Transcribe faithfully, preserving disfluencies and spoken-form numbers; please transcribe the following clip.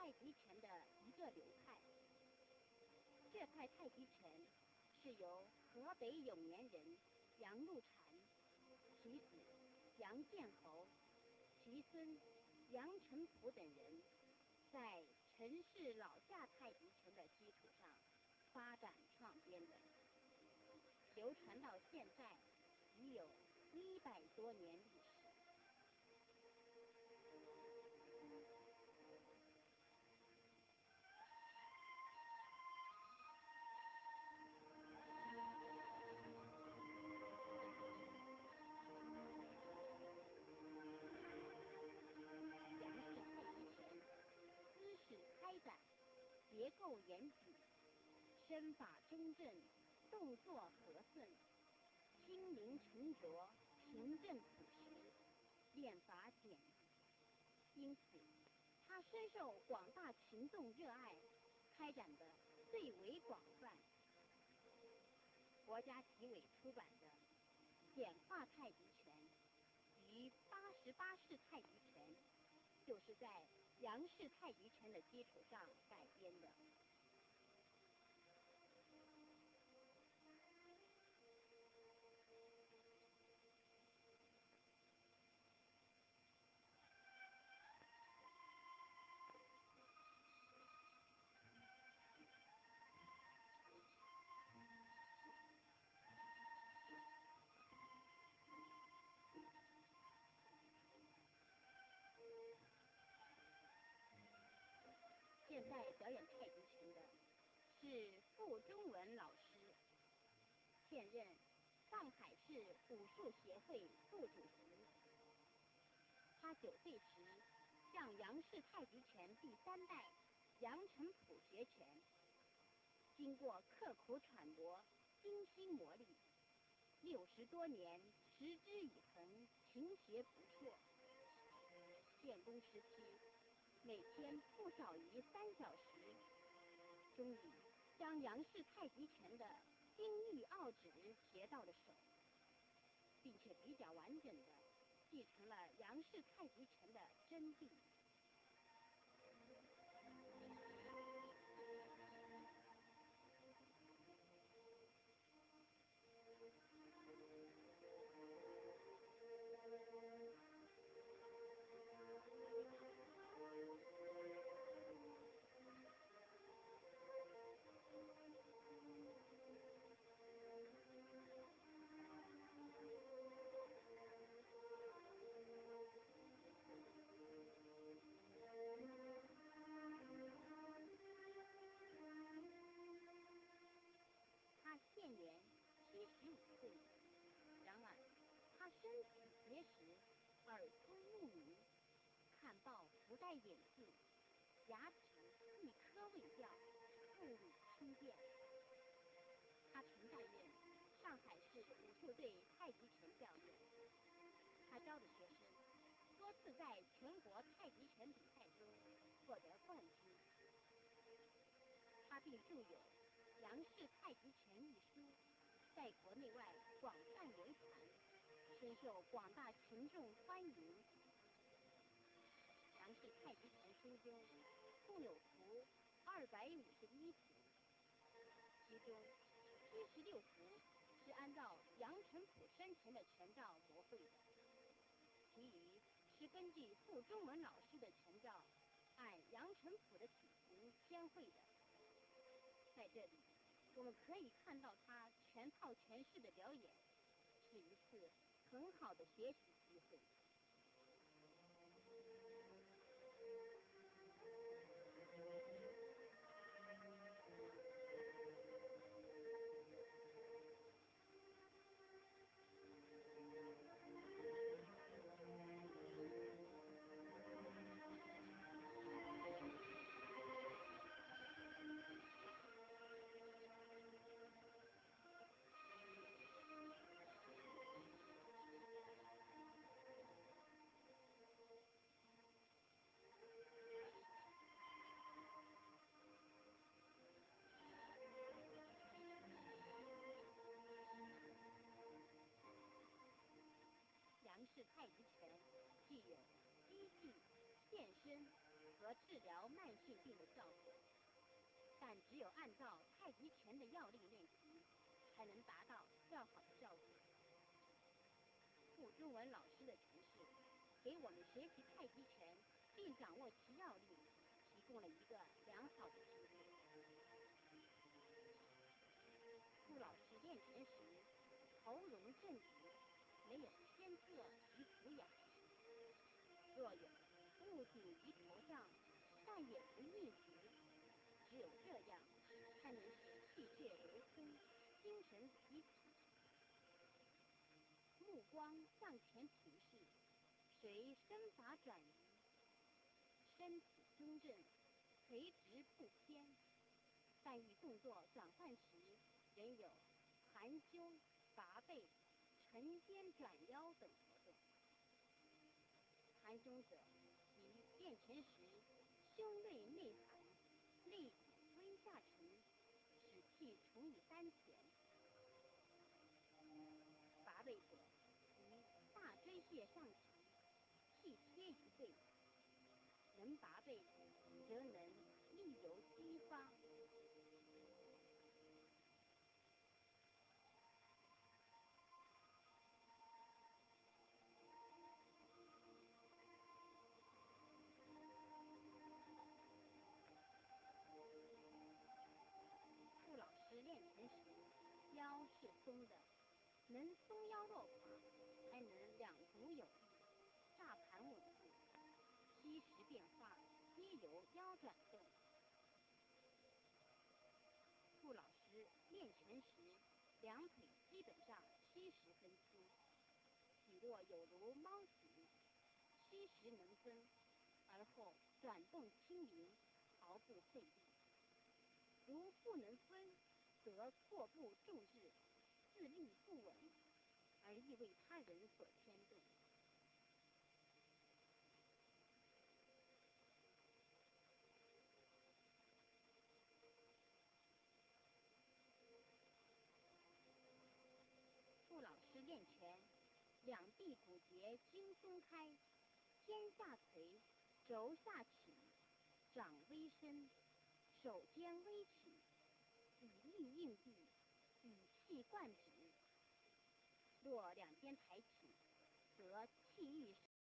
太极拳的一个流派。这派太极拳是由河北永年人杨露禅、其子杨建侯、其孙杨成甫等人在陈氏老下太极拳的基础上发展创编的，流传到现在已有一百多年历史。结构严谨，身法中正，动作和顺，轻灵沉着，平正朴实，练法简易，因此他深受广大群众热爱，开展得最为广泛。国家体委出版的《简化太极拳》与八十八式太极拳，就是在杨氏太极拳的基础上改编的。现在表演太极拳的是傅中文老师，现任上海市武术协会副主席。他九岁时向杨氏太极拳第三代杨成甫学拳，经过刻苦揣摩、精心磨砺，六十多年持之以恒，勤学不辍。练功时期每天不少于三小时，终于将杨氏太极拳的金玉奥旨学到了手，并且比较完整的继承了杨氏太极拳的真谛。现年七十五岁，然而他身体结实，耳聪目明，看报不戴眼镜，牙齿一颗未掉，步履轻便。他曾担任上海市武术队太极拳教练，他教的学生多次在全国太极拳比赛中获得冠军。他并著有《杨氏太极拳》一书，在国内外广泛流传，深受广大群众欢迎。杨氏太极拳书中共有幅二百五十一幅，其中七十六幅是按照杨成甫生前的拳照描绘的，其余是根据傅中文老师的拳照，按杨成甫的体型编绘的。在这里，我们可以看到他全套拳式的表演，是一次很好的学习机会。杨氏太极拳具有击技、健身和得治疗慢性病的效果，但只有按照太极拳的要领练习，才能达到较好的效果。傅中文老师的诠释，给我们学习太极拳并掌握其要领，提供了一个良好的基础。傅老师练拳时，头容正直，没有偏侧与俯仰，若有物顶于头上，但也不逆直，只有这样，才能使气血流通，精神集体。目光向前平视，随身法转移，身体中正，垂直不偏，但与动作转换时，仍有含胸、拔背、沉肩转腰等活动。含胸者即练拳时胸内内含，内骨微下沉，使气从于丹田。拔背者即大椎穴上提，气贴于背，能拔背，则能力由激发。傅老师练拳时，腰是松的，能松腰落胯，才能两足有力，炸盘稳固，虚实变化皆由腰转动。傅老师练拳时，两腿基本上虚实分清，体弱有如猫形，虚实能分，而后转动轻灵，毫不费力。如不能分，则错步重日，自立不稳，而易为他人所牵动。傅老师练拳，两臂骨节均松开，肩下垂，肘下起，掌微伸，手尖微起，以力应臂，以气贯指。若两肩抬起，则气郁